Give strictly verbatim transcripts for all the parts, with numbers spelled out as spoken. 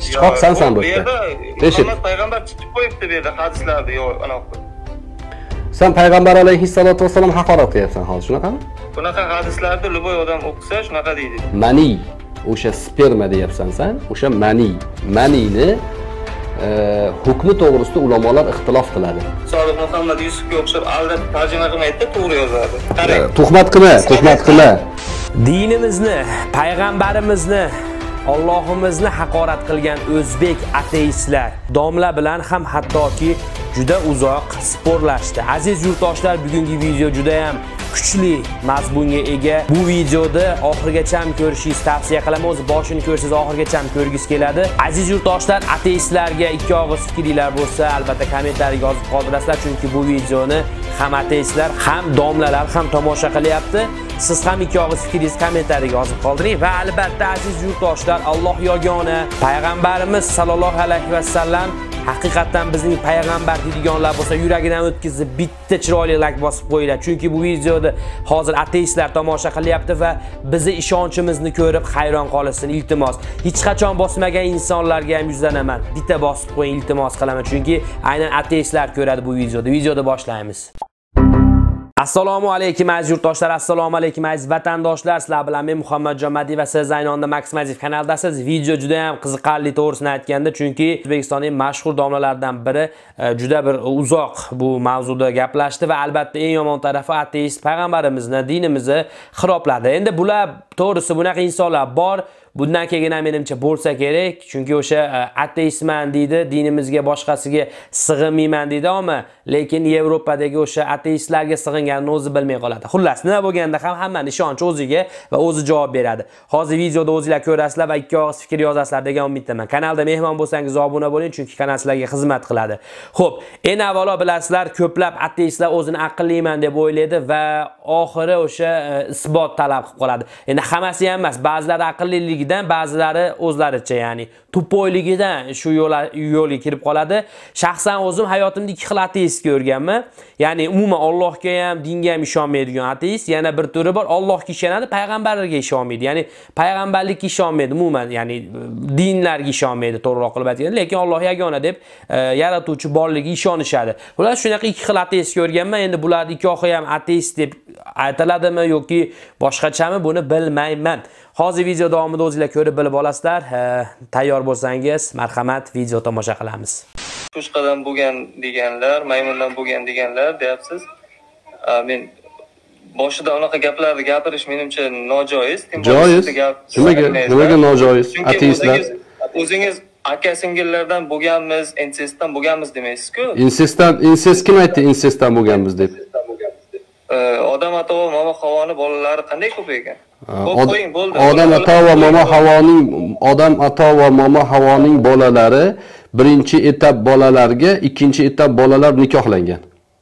Chiqoqsan sen bu yerda. Muhammad payg'ambar chiqib qo'yibdi bu yerda hadislarda, yo'q, anaqa. Sen payg'ambar alayhissalatu vassalam haqorat qilyapsan hozir, shunaqami? Bunaqa hadislarda luboy odam o'qisa shunaqa deydi. Mani, o'sha sperma deyapsan sen, o'sha mani. Manini hukmi to'g'risida ulamolar ixtilof qiladi. Sodiq Muhammad Yusufga o'xshab aldab tarjima qilmaydi, to'g'ri yozadi. Qarang. Tuhmat qilma, tuhmat qilma. Dinimizni, payg'ambarimizni, Allohimizni haqorat qilgan o'zbek ateistlar domla bilan ham hattoki juda uzoq sporlashdi. Aziz yurtdoshlar, bugungi video juda ham kuchli mazmunga ega. Bu videoda oxirigacha ham ko'rishingizni tavsiya qilaman. O'zi boshini ko'rsangiz oxirigacha ham ko'rgis keladi. Aziz yurtdoshlar, ateistlarga ikki og'iz fikringlar bo'lsa, albatta kommentariyga yozib qoldirasizlar, chunki bu videoni ham ateistlar, ham domlalar ham tomosha qilyapti. Siz ham ikki og'iz fikringizni kommentariyga yozib qoldiring va albatta aziz yurtdoshlar, Alloh yagona, payg'ambarimiz sallallohu alayhi va sallam haqiqatan bizning payg'ambar deydiganlar bo'lsa, yuragidan o'tkazib bitta chiroyli like bosib qo'yinglar. Chunki bu videoda hozir ateistlar tomosha qilyapti va bizni ishonchimizni ko'rib hayron qolishsin, iltimos. Hech qachon bosmagan insonlarga ham yuzlanaman. Bitta bosib qo'ying, iltimos qilaman. Chunki aynan ateistlar ko'radi bu videoda. Videoda boshlaymiz. Assalomu alaykum aziz yurtdoshlar, assalomu alaykum aziz vatandoshlar. Sizlar bilan men Muhammadjon Madiy va siz aynonda Maksmaziv kanaldasiz. Video juda ham qiziqarli, to'g'risini aytganda, chunki O'zbekistonning mashhur domlalaridan biri juda bir uzoq bu mavzuda gaplashdi va albatta eng yomon tarafi ateist payg'ambarimizni, dinimizni xirobladi. Endi bular to'g'risi bunaqa insonlar bor. Bundan keyin ham menimcha bo'lsa kerak, chunki o'sha ateistman deydi, dinimizga boshqasiga sig'inmayman deydi, ammo lekin Yevropadagi o'sha ateistlarga sig'inganini o'zi bilmay qoladi. Xullas, nima bo'lganda ham hammaning ishonchi o'ziga va o'zi javob beradi. Hozir videoda o'zingizlar ko'rasizlar va ikki og'iz fikr yozasizlar degan umiddaman. Kanalda mehmon bo'lsangiz obuna bo'ling, chunki kanal sizlarga xizmat qiladi. Xo'p, eng avvalo bilasizlar, ko'plab ateistlar o'zini aqlliman deb o'ylaydi va oxiri o'sha isbot talab qilib qoladi. Endi hammasi ham emas, ba'zilari aqlliligi ba'zilari o'zlaricha, ya'ni tupoyligidan shu yo'lga kirib qoladi. Shaxsan o'zim hayotimda ikki xil ateistga o'rganman. Ya'ni umuman Allohga ham, dinga ham ishonmaydigan ateist, yana bir turi bor, Allohga ishonadi, payg'ambarlarga ishonmaydi. Ya'ni payg'ambarlikka ishonmaydi, umuman, ya'ni dinlarga ishonmaydi, to'g'riroq qilib aytganda, lekin Alloh yagona deb yaratuvchi borligiga ishonishadi. Ular shunaqa ikki xil ateistga o'rganman. Endi bular ikkovi ham ateist deb aytiladimi yoki boshqachami, buni bilmayman. Hozir video davomida o'zingizlar ko'rib bilib olasizlar. Tayyor bo'lsangiz, marhamat, video tomosha qilamiz. Qo'shqadan bo'lgan deganlar, maymundan bo'lgan deganlar deyapsiz. Men boshida unaqa gaplarni gapirish menimcha nojoiz. Joiz. Nimaga? Nimaga nojoiz? Ateistlar. O'zingiz aka singillardan bo'lganmiz, insestdan bo'lganmiz demaysiz-ku. Insestdan, insest kim aytdi insestdan bo'lganmiz deb? Odam ato va momo Havoni bolalari qanday ko'p ekan? Qo'ying bo'ldi. Odam ato va momo Havoning odam ato va momo Havoning bolalari birinchi etap bolalarga, ikkinchi etap bolalar nikohlangan.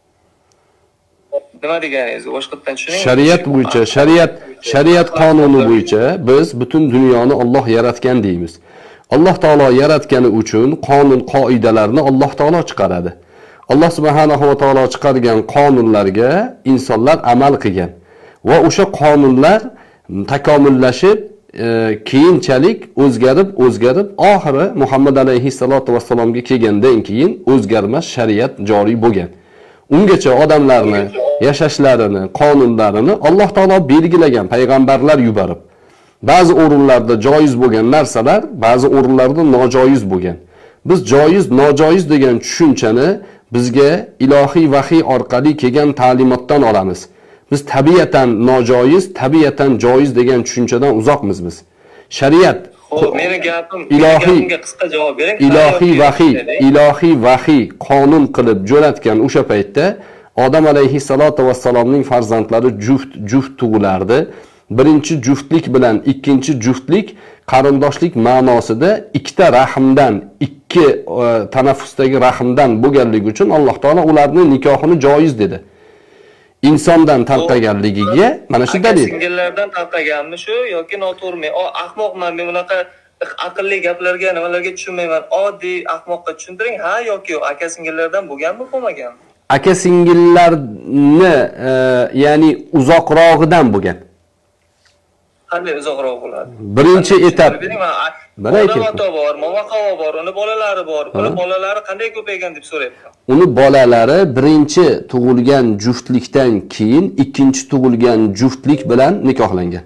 Nima deganingiz? Boshqatdan tushuning. Shariat bo'yicha, shariat, shariat qonuni bo'yicha biz butun dunyoni Alloh yaratgan deymiz. Alloh taolo yaratgani uchun qonun qoidalarni Alloh taolo chiqaradi. Alloh subhanahu va taolo chiqargan qonunlarga insonlar amal qilgan va o'sha qonunlar takomillashib, e, keyinchalik o'zgarib, o'zgarib, oxiri Muhammad alayhissalatu vassalomga kelgandan keyin o'zgarmas shariat joriy bo'lgan. Ungacha odamlarni yashashlarini, qonunlarini Alloh taolo belgilagan, payg'ambarlar yuborib. Ba'zi o'rinlarda joiz bo'lgan narsalar, ba'zi o'rinlarda nojoiz bo'lgan. Biz joiz, nojoiz degan tushunchani bizga ilohiy vahiy orqali kelgan ta'limotdan olamiz. Biz tabiatan nojoiz, tabiatan joiz degan tushunchadan uzoqmiz biz. Shariat, xo'p, meni gapim, ilohiy qisqa javob bering. Ilohiy vahiy, ilohiy vahiy qonun qilib jo'natgan o'sha paytda Odam alayhissalatu vassalomning farzandlari juft juft tug'ilardi. Birinchi juftlik bilan ikkinchi juftlik qarindoshlik ma'nosida ikkita rahmdan, ikki e, tanaffusdagi rahmdan bo'lganligi uchun Alloh taolo ularning nikohini joiz dedi. Insondan tarqaganligiga mana shu dalil. Singillardan tarqaganmi shu yoki noto'g'rimi? O ahmoqman, men bunaqa aqlli gaplarga, nimalarga tushunmayman. Oddiy ahmoqqa tushuntiring, ha yoki yo'q, aka singillardan bo'lganmi, bo'lmaganmi? Aka singillarni e, ya'ni uzoqrog'idan bo'lgan. qanday uzoqroq bo'ladi? Birinchi etap. Mana aytyapman. Ota bor, momo havo bor, uni bolalari bor. Uni bolalari qanday ko'paygan deb so'rayapman. Uni bolalari birinchi tug'ilgan juftlikdan keyin ikkinchi tug'ilgan juftlik bilan nikohlangan.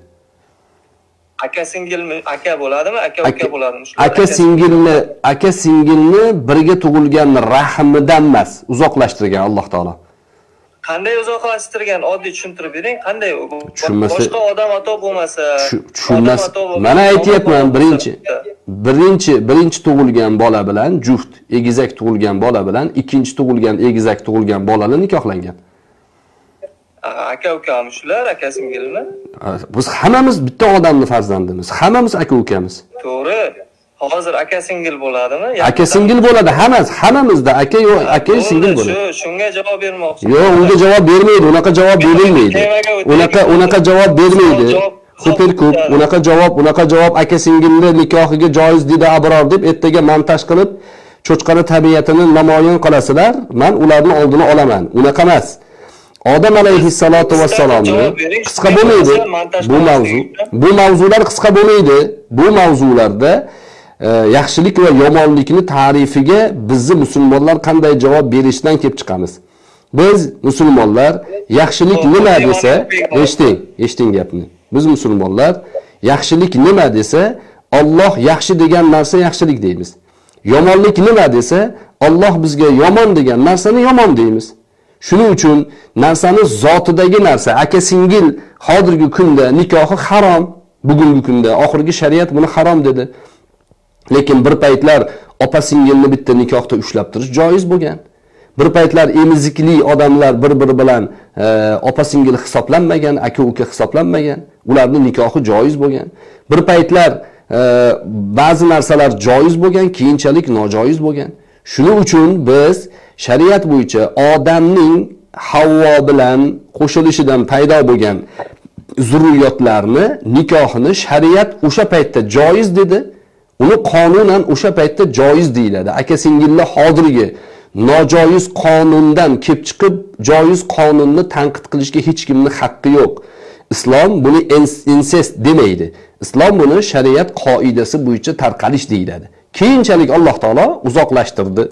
Aka singilmi, aka bo'ladimi, aka uka bo'ladimi? Aka singilni, aka singilni birga tug'ilgan rahmidan emas, uzoqlashtirgan Alloh taolo. Qanday uzoqlashtirgan? Oddiy tushuntirib bering, qanday Tushunmasa, boshqa odam ato bo'lmasa, tushunmas. Mana aytyapman, birinchi birinchi birinchi tug'ilgan bola bilan juft, egizak tug'ilgan bola bilan ikkinchi tug'ilgan egizak tug'ilgan bolalar nikohlangan. Aka ukami shular, aka singilmi? Biz hammamiz bitta odamning farzandimiz. Hammamiz aka ukamiz. To'g'ri. Hozir aka singil bo'ladimi? Aka singil bo'ladi, hammamiz, hammamizda aka yo'q, aka singil bo'ladi. Shu, shunga javob bermoqchi. Yo'q, unga javob bermaydi, unaqa javob berilmaydi. Unaqa unaqa javob bermaydi. Super ko'p, unaqa javob, unaqa javob aka singilni nikohiga joiz dedi Abror deb ertaga montaj qilib, cho'chqani tabiatini namoyon qilasizlar, men ularni oldini olaman. Unaqa emas. Odam alayhissalatu vassalomni qisqa bo'lmaydi. Bu mavzu, bu mavzular qisqa bo'lmaydi. Bu mavzularda e, yaxshilik va yomonlikni ta'rifiga bizni musulmonlar qanday javob berishdan kelib chiqamiz. Biz musulmonlar yaxshilik nima desa, eshiting, eshiting gapni. Biz musulmonlar yaxshilik nima desa, Alloh yaxshi degan narsa yaxshilik deymiz. Yomonlik nima desa, Alloh bizga yomon degan narsani yomon deymiz. Shuning uchun narsani zotidagi narsa, aka singil hozirgi kunda nikohi harom, bugungi kunda oxirgi shariat buni harom dedi. Lekin bir paytlar opa singilni bitta nikohda ushlab turish joiz bo'lgan. Bir paytlar emizikli odamlar bir-biri bilan e, opa singil hisoblanmagan, aka uka hisoblanmagan, ularning nikohi joiz bo'lgan. Bir paytlar e, ba'zi narsalar joiz bo'lgan, keyinchalik nojoiz bo'lgan. Shuning uchun biz shariat bo'yicha odamning Havvo bilan qo'shilishidan paydo bo'lgan zurriyotlarni nikohini shariat o'sha paytda joiz dedi. Uni qonunan o'sha paytda joiz deyiladi. Aka singillar hozirgi nojoiz qonundan kelib chiqib, joiz qonunni tanqid qilishga hech kimning haqqi yo'q. Islom buni insest demaydi. Islom buni shariat qoidasi bo'yicha tarqalish deyiladi. Keyinchalik Alloh taolo uzoqlashtirdi.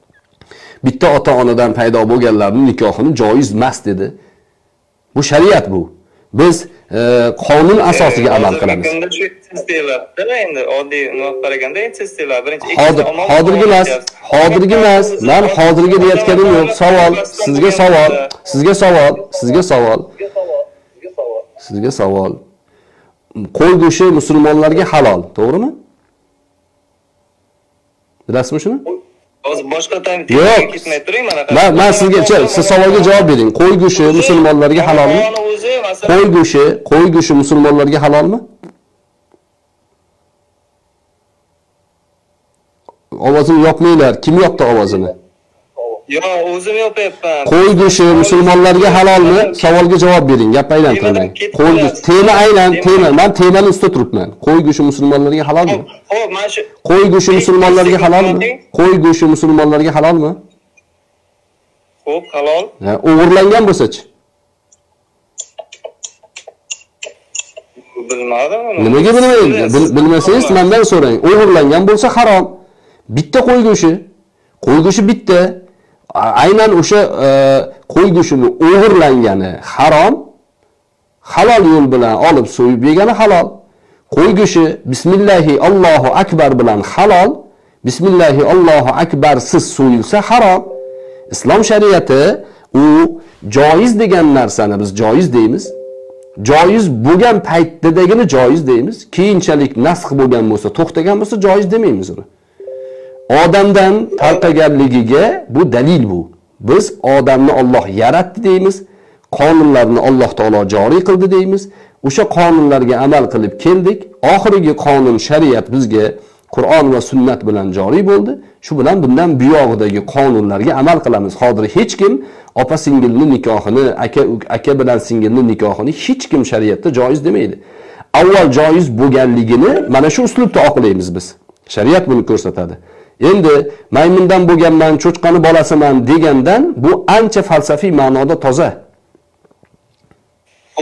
Bitta ota-onadan paydo bo'lganlarning nikohini joiz emas dedi. Bu shariat bu. Biz e, qonun asosiga amal qilamiz. Endi oddiy nima qaraganda insestlar birinchi hozirgi emas, hozirgi emas. Men hozirgi deyotganim yo'q. Savol, sizga savol, sizga savol, sizga savol. Sizga savol. Qo'y go'shti musulmonlarga halol, to'g'rimi? Bilasizmi shuni? Hozir boshqa tamga ketmay turing mana. Men men sizga siz savolga javob bering. Qo'y go'shti musulmonlarga halolmi? Qo'y go'shti, qo'y go'shti musulmonlarga halolmi? Ovozini yopmanglar. Kim yopdi ovozini? Yo, o'zim yopayapman. Qo'y go'shti musulmonlarga halolmi? Savolga javob bering. Gap aylantirmang. Qo'y go'shti tema aylan, tema. Men temani ustida turibman. Qo'y go'shti musulmonlarga halolmi? Xo'p, mana shu Qo'y go'shti musulmonlarga halolmi? Qo'y go'shti musulmonlarga halolmi? Xo'p, halol. Ha, o'g'irlangan bo'lsa-chi? Bilmadim. Nimaga bilmaysiz? Bilmasangiz mendan so'rang. O'g'irlangan bo'lsa harom. Bitta qo'y go'shti. Qo'y go'shti bitta. Aynan o'sha qo'y go'shtini o'g'irlangani harom. Halol yo'l bilan olib so'yib yegani halol. Qo'y go'shti bismillahi Allohu akbar bilan halol. Bismillahi Allohu akbar siz so'yilsa harom. Islom shariati u joiz degan narsani biz joiz deymiz. Joiz bo'lgan paytdagini joiz deymiz. Keyinchalik nasx bo'lgan bo'lsa, to'xtagan bo'lsa joiz demaymiz uni. Odamdan tarqaganligiga bu dalil bu. Biz odamni Alloh yaratdi deymiz. Qonunlarni Alloh taolo joriy qildi deymiz. O'sha qonunlarga amal qilib keldik. Oxirgi qonun shariat bizga Qur'on va sunnat bilan joriy bo'ldi. Shu bilan bundan buyog'idagi qonunlarga amal qilamiz. Hozir hech kim opa singilni nikohini, aka aka bilan singilni nikohini hech kim shariatda joiz demaydi. Avval joiz bo'lganligini mana shu uslubda oqlaymiz biz. Shariat buni ko'rsatadi. Endi maymundan bo'lganman, cho'chqani bolasiman degandan bu ancha falsafiy ma'noda toza.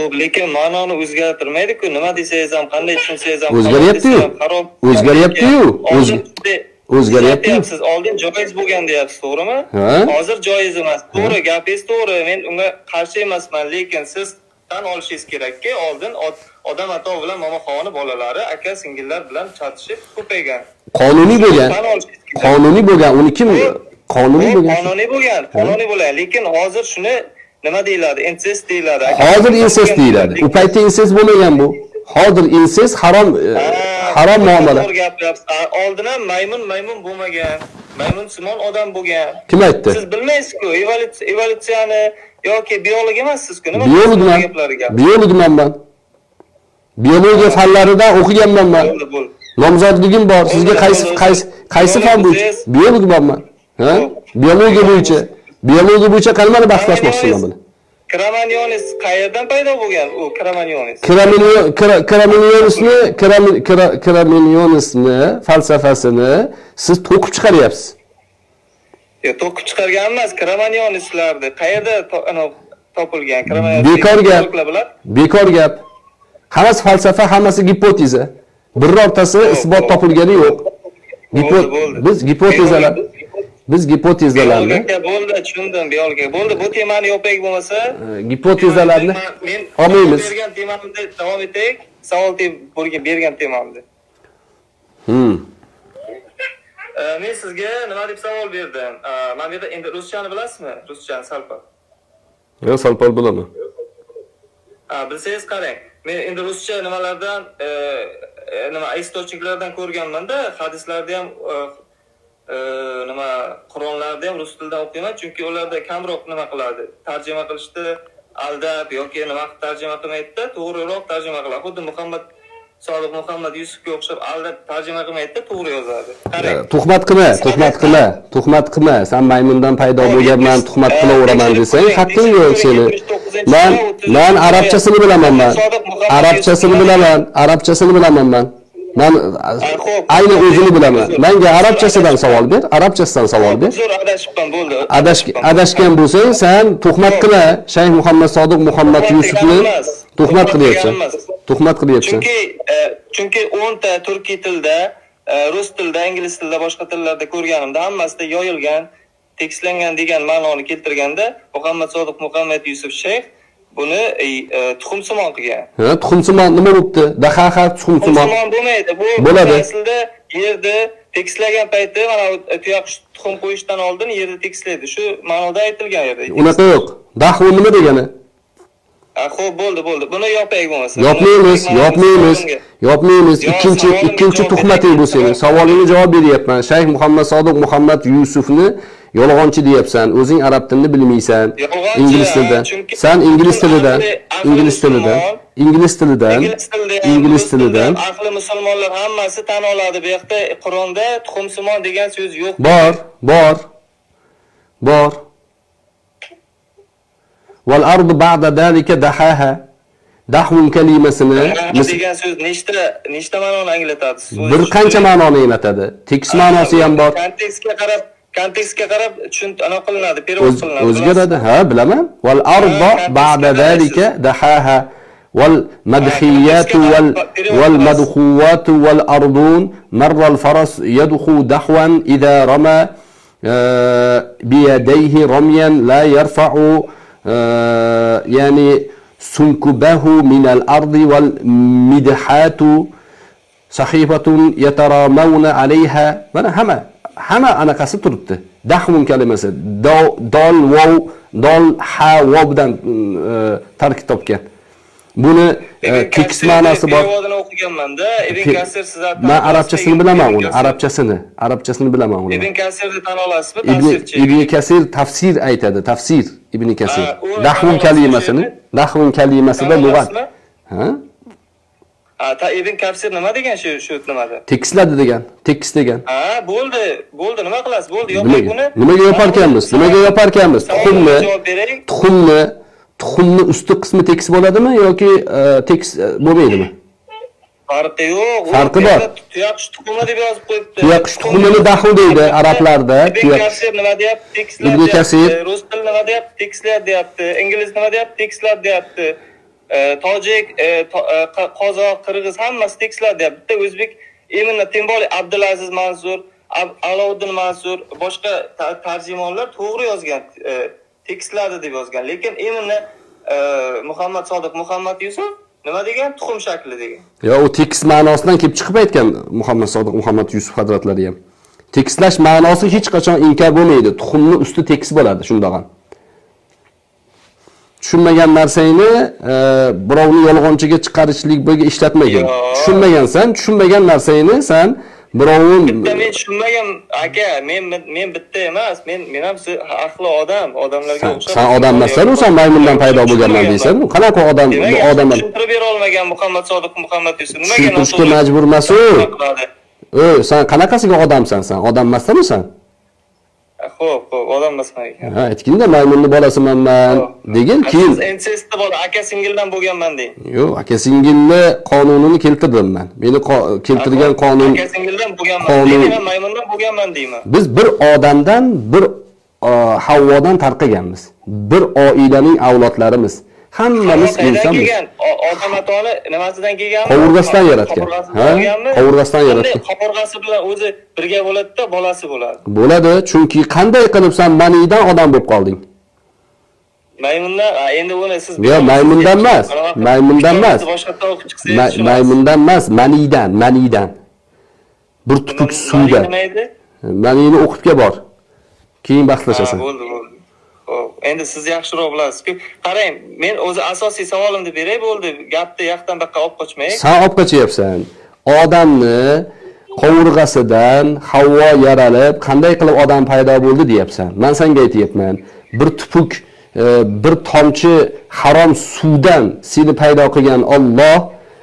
Xo'p, lekin ma'noni o'zgartirmaydi-ku. Nima desangiz ham, qanday tushunsangiz ham o'zgaryapti-yu. O'zgaryapti-yu. O'zgaryapti. Siz oldin joiz bo'lgan deyapsiz, to'g'rimi? Hozir joiz emas. To'g'ri, gapingiz to'g'ri. Men unga qarshi emasman, lekin siz tan olishingiz kerakki, oldin odam ato bilan momoxoni bolalari aka singillar bilan chatishib ko'paygan. Qonuniy bo'lgan. Qonuniy bo'lgan. Uni kim qonuniy bo'lgan? Qonuniy bo'lgan. Qonuniy bo'lgan, lekin hozir shuni nima deyiladi? Incest deyiladi. Hozir incest deyiladi. U paytda incest bo'lmagan bu. Hozir incest harom harom muomala. To'g'ri gapiryapsiz. Oldin ham maymun maymun bo'lmagan. Maymun simon odam bo'lgan. Kim aytdi? Siz bilmaysiz-ku, evolyutsiyani yoki biolog emassiz-ku. Nima biologman? Biologman men. Biologiya fanlaridan o'qiganman men. Nomzodligim bor. Sizga qaysi qaysi qaysi fan bu? Biologman men. Ha? Biologiya bo'yicha. Biologiya bo'yicha qanday bahslashmoqchiman buni? Kramanionis qayerdan paydo bo'lgan u Kramanionis? Kramanionisni Kramanionisni falsafasini siz to'qib chiqaryapsiz. Yo'q, to'qib chiqargan emas, Kramanionislarni qayerda topilgan? Bekor gap. Bekor gap. Hammasi falsafa, hammasi gipoteza. Birortasi isbot topilgani yo'q. Biz gipotezalar Biz gipotezalarni bo'ldi, tushundim, biologika. Bo'ldi, bu temani yo'payk bo'lmasa, gipotezalarni olmaymiz. Bergan temamda davom etaylik. Savol bergan bergan temamda. Hmm. Men sizga nima deb savol berdim? Men bu yerda endi ruschani bilasizmi? Ruschani salpal. Yo, salpal bilaman. Ha, bilsangiz qarang. Men endi ruscha nimalardan, nima istochniklardan ko'rganman-da, hadislarda ham nima Qur'onlarda ham rus tilida o'qiyman, chunki ularda kamroq nima qiladi. Tarjima qilishda aldab yoki nima tarjima qilmaydi-da, to'g'riroq tarjima qiladi. Xuddi Muhammad Sodiq Muhammad Yusufga o'xshab aldab tarjima qilmaydi-da, to'g'ri yozadi. Qarang. Tuhmat qilma, tuhmat qilma, tuhmat qilma. Sen maymundan paydo bo'lganman, tuhmat qilaveraman desang, haqqing yo'q seni. Men men arabchasini bilaman men. Arabchasini bilaman, arabchasini bilaman men. Men ayni o'zini bilaman. Menga arabchasidan savol ber, arabchasidan savol ber. Zo'r adashibman, bo'ldi. Adashgan bo'lsang, sen tuhmat qila, Shayx Muhammad Sodiq Muhammad Yusufni tuhmat qilyapsan. Tuhmat qilyapsan. Chunki chunki o'n ta turkiy tilda, rus tilda, ingliz tilda, boshqa tillarda ko'rganimda hammasida yoyilgan, tekstlangan degan ma'noni keltirganda Muhammad Sodiq Muhammad Yusuf Shayx buni tuxumsimon qilgan. Ha, tuxumsimon nima bo'libdi? Dahaha tuxumsimon. Tuxumsimon bo'lmaydi. Bu bo'ladi. Aslida yerda tekstlagan paytda mana tuyoq tuxum qo'yishdan oldin yerda tekstlaydi. Shu ma'noda aytilgan yerda. Unaqa yo'q. Dahu nima degani? Ha, xo'p, bo'ldi, bo'ldi. Buni yopaylik bo'lmasa. Yopmaymiz, yopmaymiz. Yopmaymiz. Ikkinchi ikkinchi tuhmating bu sening. Savolingga javob beryapman. Shayx Muhammad Sodiq Muhammad Yusufni yolg'onchi deyapsan. O'zing arab tilini bilmaysan. Ingliz tilidan. Sen ingliz tilidan, ingliz tilidan, ingliz tilidan, ingliz tilidan. Aqli musulmonlar hammasi tan oladi. Bu yerda Qur'onda tuxumsimon degan so'z yo'q. Bor, bor. Bor. Val ardu ba'da zalika dahaha. Dahun kalimasini degan so'z nechta nechta ma'noni anglatadi? Bir qancha ma'noni anglatadi. Tekst ma'nosi ham bor. Kontekstga qarab kontekstga qarab tushun ana qilinadi, perevod qilinadi. O'zgaradi. Ha, bilaman. Val ardu ba'da zalika dahaha. Wal madhiyatu wal wal madkhuwatu wal ardun marra al faras yadkhu dahwan idha rama bi yadayhi ramyan la yarfa'u yani sunkubahu min al-ardi wal midhatu sahifatun yataramawna alayha. Mana hamma hamma anaqasi turibdi. Dahmun kalimasi dol vav dol ha vobdan tarkib topgan. Buni tekst ma'nosi bor. Perevodini o'qiganman-da. Ibn Kasir sizlar men arabchasini bilaman uni, arabchasini, arabchasini bilaman uni. Ibn Kasirni tan olasizmi? Tafsirchi. Ibn Kasir tafsir aytadi, tafsir Ibn Kasir. Dahvun kalimasini, dahvun kalimasida lug'at. Ha? Ha, ta Ibn Kasir nima degan shu shu nimada? Teksladi degan, tekst degan. Ha, bo'ldi, bo'ldi, nima qilasiz? Bo'ldi, yoping buni. Nimaga yoparkanmiz? Nimaga yoparkanmiz? Tuxumni, tuxumni Tuxumni usti qismi tekis bo'ladimi yoki tekis bo'lmaydimi? Farqi yo'q. Farqi bor. Tuyoqish tuxumi deb yozib qo'yibdi. Tuyoqish tuxumini dahu deydi arablarda. Ibn Kasir nima deyapti? Tekislar. Ibn Kasir rus tili nima deyapti? Tekislar deyapti. Ingliz nima deyapti? Tekislar deyapti. tojik, qozoq, qirg'iz hammasi tekislar deyapti. Bitta o'zbek именно тем более Abdulaziz Mansur, Alovuddin Mansur, boshqa tarjimonlar to'g'ri yozgan, tekistladi deb yozgan. Lekin именно Muhammad Sodiq Muhammad Yusuf nima degan? Tuxum shakli degan. Yo, u tekst ma'nosidan kelib chiqib aytgan Muhammad Sodiq Muhammad Yusuf hazratlari ham. Tekstlash ma'nosi hech qachon inkor bo'lmaydi. Tuxumni usti tekst bo'ladi, shundoq ham. Tushunmagan narsangni birovni yolg'onchiga chiqarishlik bo'lga ishlatmagan. Tushunmagansan, tushunmagan narsangni sen birovni bitta men tushunmagan aka, men men bitta emas, men men ham aqli odam, odamlarga o'xshab. Sen odam emassan, u sen maymundan paydo bo'lganman deysan. Qanaqa odam, bu odamlar tushuntirib bera olmagan Muhammad Sodiq Muhammad Yusuf nimaga tushuntirishga majbur emas-u. Ey, sen qanaqasiga odamsan sen? Odam emassan sen? Xo'p, xo'p, odam emasman ekan. Ha, aytganda maymunni bolasiman men degan, keyin incestda bola, aka singildan bo'lganman deng. Yo'q, aka singilni qonunini keltirdim men. Meni keltirgan qonun aka singildan bo'lganman, men maymundan bo'lganman deyman. Biz bir odamdan, bir Havvodan tarqaganmiz. Bir oilaning avlodlarimiz. Hammamiz insonmiz. Odam atoli nimasidan kelganmi? Qovurg'asidan yaratgan. Ha? Qovurg'asidan yaratgan. Qovurg'asi bilan o'zi birga bo'ladi-da, bolasi bo'ladi. Bo'ladi, chunki qanday qilib sen manidan odam bo'lib qolding? Maymundan, endi uni siz Yo'q, maymundan emas. Maymundan emas. Boshqa tovuq chiqsa, maymundan emas, manidan, manidan. Bir tupuk suvda. Nima edi? Manini o'qibga bor. Keyin bahslashasan. Bo'ldi, bo'ldi. Endi siz yaxshiroq bilasiz-ku. Qarang, men o'zi asosiy savolimni beray bo'ldi. Gapni yoqdan bu yoqqa olib qochmay. Sen olib qochyapsan. Odamni qovurg'asidan Havvo yaralib, qanday qilib odam paydo bo'ldi deyapsan. Men senga aytayapman. Bir tupuk, bir tomchi harom suvdan seni paydo qilgan Alloh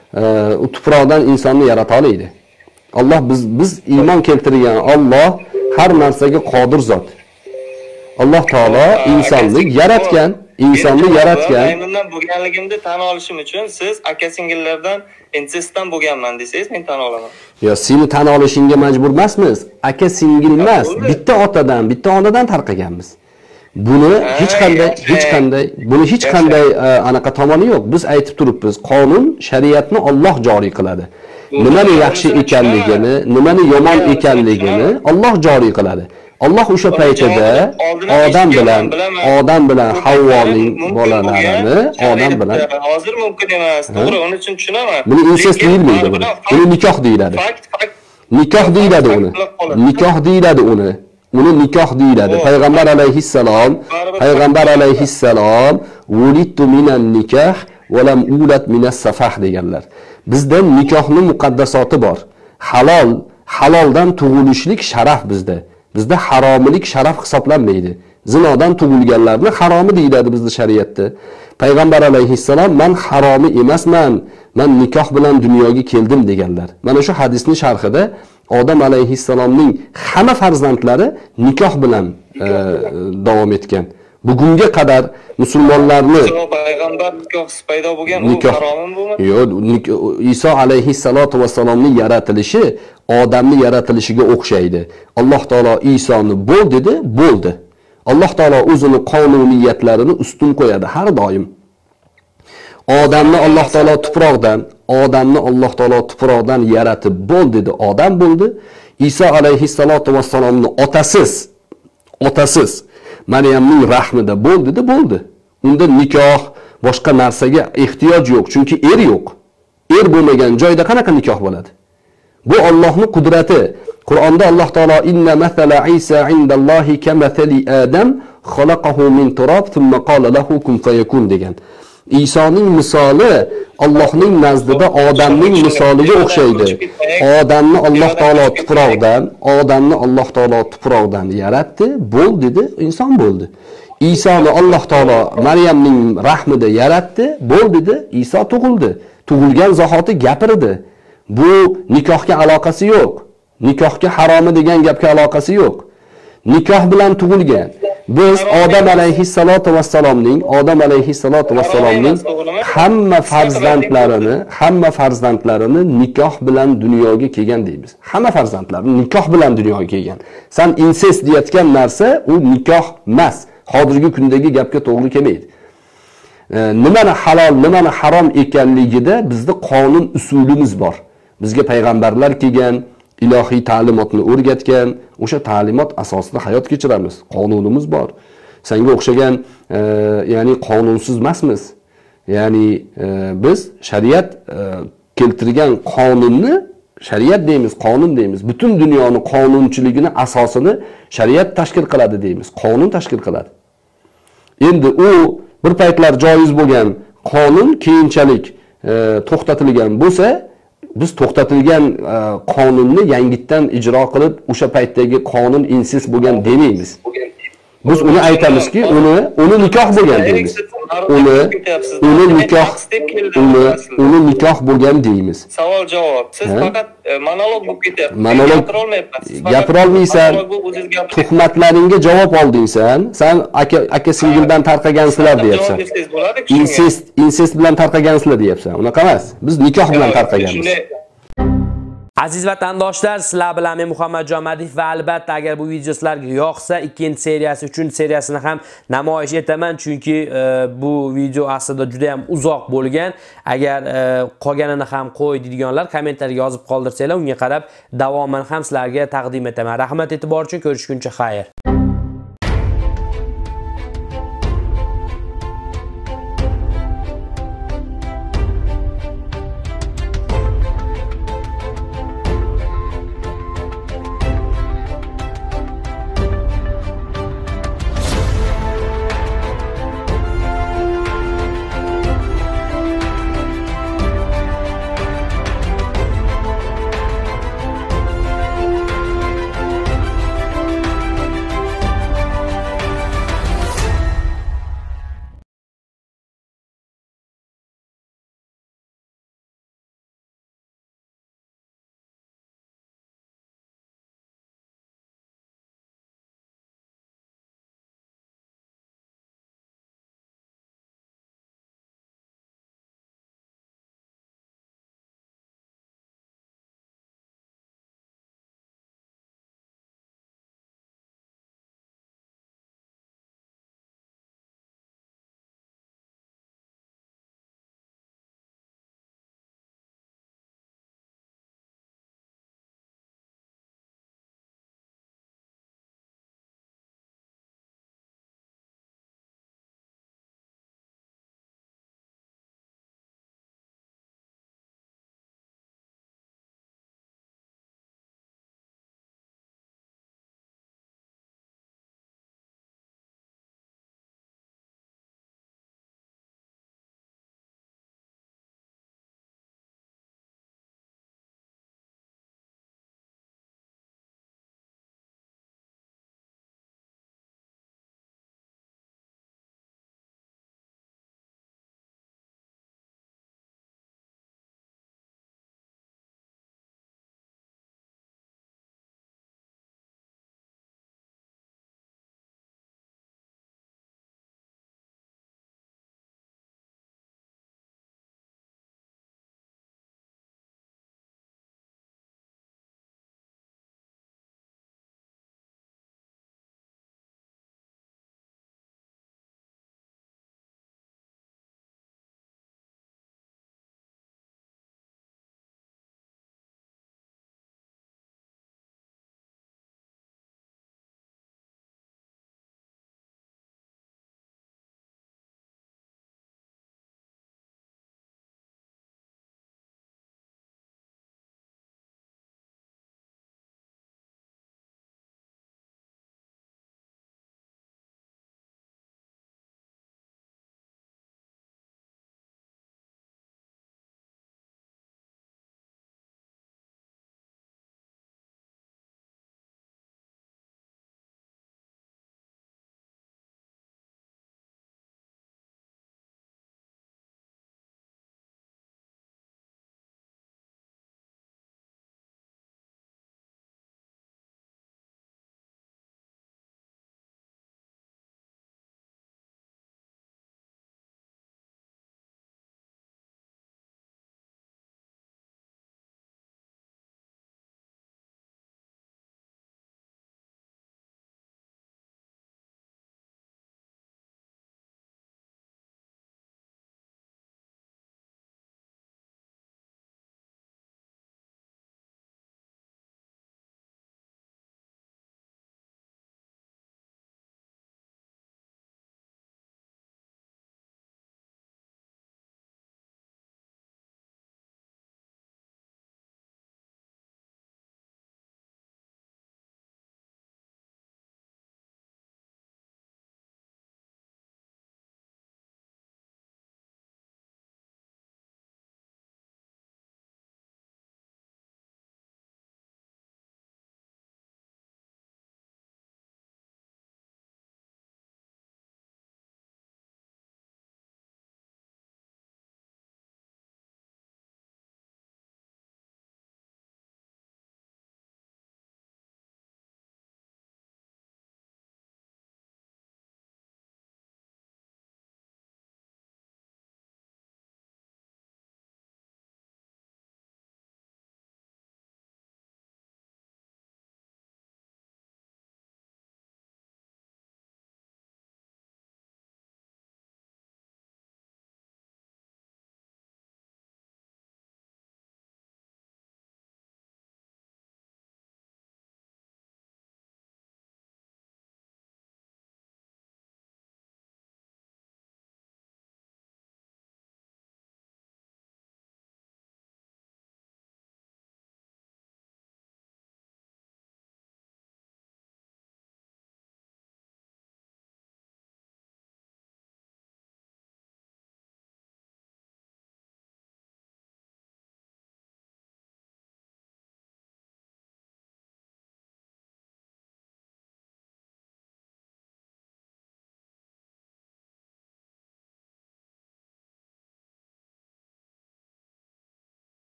u tuproqdan insonni yarata oladi. Alloh biz biz iymon keltirgan Alloh har narsaga qodir zot. Alloh taolo insonni yaratgan, insonni yaratgan. Maymundan bo'lganligimni tan olishim uchun siz aka singillardan incestdan bo'lganman desangiz, men tan olaman. Yo, seni tan olishingga majbur emasmiz. Aka singil emas, bitta otadan, bitta onadan tarqaganmiz. Buni hech qanday, hech qanday, buni hech qanday anaqa tomoni yo'q. Biz aytib turibmiz, qonun, shariatni Alloh joriy qiladi. Nimani yaxshi ekanligini, nimani yomon ekanligini Alloh joriy qiladi. Alloh o'sha paytida odam bilan, odam bilan Havvoning bolalarini odam bilan hozir mumkin emas. To'g'ri, uning uchun tushunaman. Buni insest deyilmaydi buni. Buni nikoh deyiladi. Nikoh deyiladi uni. Nikoh deyiladi uni. Uni nikoh deyiladi. Payg'ambar alayhissalom, Payg'ambar alayhissalom "Vulidtu minan nikah va lam ulat minas safah" deganlar. Bizda nikohning muqaddasoti bor. Halol, haloldan tug'ilishlik sharaf bizda. Bizda haromilik sharaf hisoblanmaydi. Zinodan tug'ilganlarni haromi deyiladi bizning shariatda. Payg'ambar alayhissalom "Men haromi emasman, men nikoh bilan dunyoga keldim" deganlar. Mana shu hadisning sharhida Odam alayhissalomning hamma farzandlari nikoh bilan e, davom etgan. Bugunga qadar musulmonlarni payg'ambar nikohsiz paydo bo'lgan, u haromi bo'lmagan. Yo'q, Iso alayhissalatu vassalomning yaratilishi odamning yaratilishiga o'xshaydi. Alloh taolo Isoni bo'l dedi, bo'ldi. Alloh taolo o'zining qonuniyatlarini ustun qo'yadi har doim. Odamni Alloh taolo tuproqdan, odamni Alloh taolo tuproqdan yaratib bo'l dedi, odam bo'ldi. Iso alayhissalatu vassalomning otasiz, otasiz Maryamning rahmida bo'l dedi, bo'ldi. Unda nikoh, boshqa narsaga ehtiyoj yo'q, chunki er yo'q. Er bo'lmagan joyda qanaqa nikoh bo'ladi? Bu Allohning qudrati. Qur'onda Alloh taolo inna mathala Isa indallohi kamathali Adam xalaqahu min turab thumma qala lahu kun fayakun degan. Isoning misoli Allohning nazdida odamning misoliga o'xshaydi. Odamni Alloh taolo tuproqdan, odamni Alloh taolo tuproqdan yaratdi, bo'l dedi, inson bo'ldi. Isoni Alloh taolo Maryamning rahmida yaratdi, bo'l dedi, Iso tug'ildi. Tug'ilgan zahoti gapirdi. Bu nikohga aloqasi yo'q. Nikohga haromi degan gapga aloqasi yo'q. Nikoh bilan tug'ilgan. Biz Odam alayhissalatu vassalomning, Odam alayhissalatu vassalomning hamma farzandlarini, hamma farzandlarini nikoh bilan dunyoga kelgan deymiz. Hamma farzandlari nikoh bilan dunyoga kelgan. Sen insest deyotgan narsa u nikoh emas. Hozirgi kundagi gapga to'g'ri kelmaydi. nimani halol, nimani harom ekanligida bizda qonun usulimiz bor. Bizga payg'ambarlar kelgan, ilohiy ta'limotni o'rgatgan, o'sha ta'limot asosida hayot kechiramiz. Qonunimiz bor. Senga o'xshagan, e, ya'ni qonunsiz emasmiz. Ya'ni e, biz shariat e, keltirgan qonunni shariat deymiz, qonun deymiz. Butun dunyoni qonunchiligini asosini shariat tashkil qiladi deymiz. Qonun tashkil qiladi. Endi u bir paytlar joiz bo'lgan qonun keyinchalik e, to'xtatilgan bo'lsa, biz to'xtatilgan e, qonunni yangitdan ijro qilib, o'sha paytdagi qonun insis bo'lgan demaymiz. Biz uni aytamizki, uni uni nikoh bo'lgan deymiz. Uni uni nikoh uni uni nikoh bo'lgan deymiz. Savol javob. Siz faqat monolog bo'lib ketyapsiz. Monolog gapira olmaysan. Tuhmatlaringga javob olding sen. Sen aka aka singildan tarqagansizlar deyapsan. Insist insist bilan tarqagansizlar deyapsan. Unaqa emas. Biz nikoh bilan tarqaganmiz. Aziz vatandoshlar, sizlar bilan men Muhammadjon Madiev va albatta agar bu video sizlarga yoqsa, ikkinchi seriyasi, uchinchi seriyasini ham namoyish etaman, chunki e, bu video aslida juda ham uzoq bo'lgan. Agar e, qolganini ham qo'y deydiganlar kommentariyga yozib qoldirsanglar, unga qarab davoman ham sizlarga taqdim etaman. Rahmat e'tibor uchun, ko'rishguncha xayr.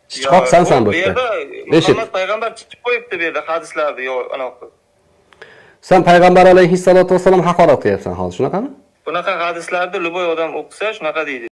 Chiqoqsan sen bu Bu yerda. yerda Eshit. Muhammad payg'ambar chiqib qo'yibdi bu yerda hadislarda, yo'q, anaqa. Sen payg'ambar alayhissalatu vassalam haqorat qilyapsan hozir, shunaqami? Bunaqa hadislarni luboy odam o'qisa, shunaqa deydi.